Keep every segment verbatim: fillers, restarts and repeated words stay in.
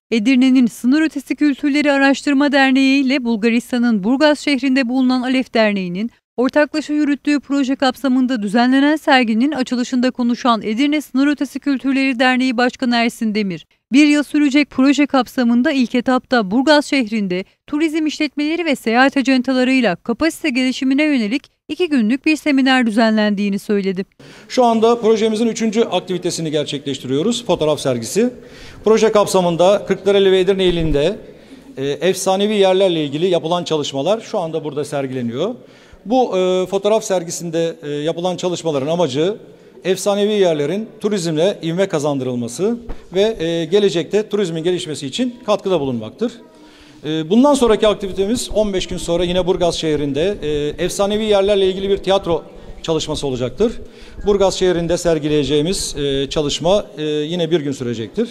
Edirne'nin Sınır Ötesi Kültürleri Araştırma Derneği ile Bulgaristan'ın Burgaz şehrinde bulunan Alef Derneği'nin ortaklaşa yürüttüğü proje kapsamında düzenlenen serginin açılışında konuşan Edirne Sınır Ötesi Kültürleri Derneği Başkanı Ersin Demir, bir yıl sürecek proje kapsamında ilk etapta Burgaz şehrinde turizm işletmeleri ve seyahat ajantalarıyla kapasite gelişimine yönelik iki günlük bir seminer düzenlendiğini söyledi. Şu anda projemizin üçüncü aktivitesini gerçekleştiriyoruz. Fotoğraf sergisi. Proje kapsamında Kırklareli ve Edirne ilinde e, efsanevi yerlerle ilgili yapılan çalışmalar şu anda burada sergileniyor. Bu e, fotoğraf sergisinde e, yapılan çalışmaların amacı efsanevi yerlerin turizmle ivme kazandırılması ve e, gelecekte turizmin gelişmesi için katkıda bulunmaktır. E, bundan sonraki aktivitemiz on beş gün sonra yine Burgaz şehrinde e, efsanevi yerlerle ilgili bir tiyatro çalışması olacaktır. Burgaz şehrinde sergileyeceğimiz e, çalışma e, yine bir gün sürecektir.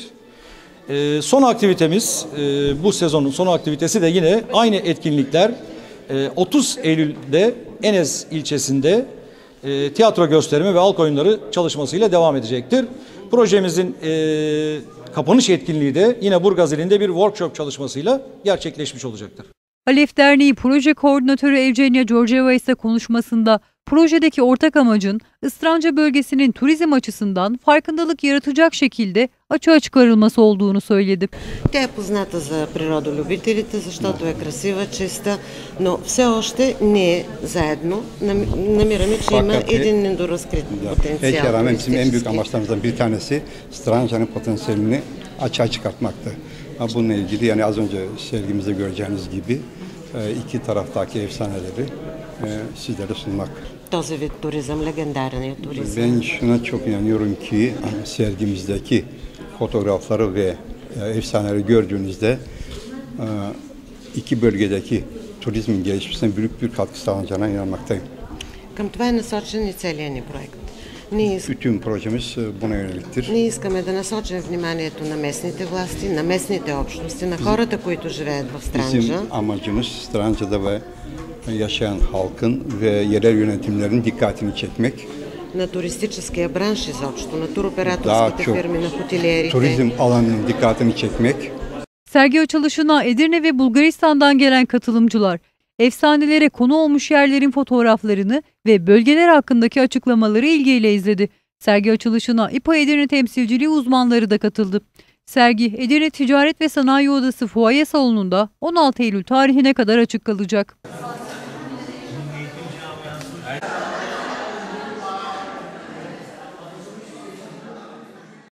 E, son aktivitemiz, e, bu sezonun son aktivitesi de yine aynı etkinlikler e, otuz Eylül'de Enez ilçesinde e, tiyatro gösterimi ve halk oyunları çalışmasıyla devam edecektir. Projemizin e, kapanış etkinliği de yine Burgaz ilinde bir workshop çalışmasıyla gerçekleşmiş olacaktır. Alef Derneği Proje Koordinatörü Evgenia Georgieva ise konuşmasında projedeki ortak amacın Istranca bölgesinin turizm açısından farkındalık yaratacak şekilde açığa çıkarılması olduğunu söyledi. Тя е позната за природолюбителите, защото е красива, чиста, но все още ние заедно намираме, че има един недоразкрит потенциal. Belki rağmen bizim en büyük amaçlarımızdan bir tanesi Stranca'nın potansiyelini açığa çıkartmaktı. Bununla ilgili yani az önce sergimizde göreceğiniz gibi iki taraftaki efsaneleri sizlere sunmak. Този вид туризъм, легендарният туризъм. Ben şuna çok inanıyorum ki sergimizdeki fotoğrafları ve efsaneleri gördüğünüzde iki bölgedeki turizmin gelişmesine büyük bir katkı sağlayacağına inanmaktayım. Към това е насочен и целият ни проект. Ние, Bütün projemiz buna yöneliktir. ние искаме да насочим вниманието на местните власти, на местните общности, на хората, които живеят в Странджа. Bizim amacımız Stranca'da ve yaşayan halkın ve yerel yönetimlerin dikkatini çekmek. На туристическия бранш изобщо, на туроператорските фирми, на хотелиерите. Turizm alanının dikkatini çekmek. Sergi açılışına Edirne ve Bulgaristan'dan gelen katılımcılar, efsanelere konu olmuş yerlerin fotoğraflarını ve bölgeler hakkındaki açıklamaları ilgiyle izledi. Sergi açılışına İPA Edirne temsilciliği uzmanları da katıldı. Sergi Edirne Ticaret ve Sanayi Odası Fuaye Salonu'nda on altı Eylül tarihine kadar açık kalacak.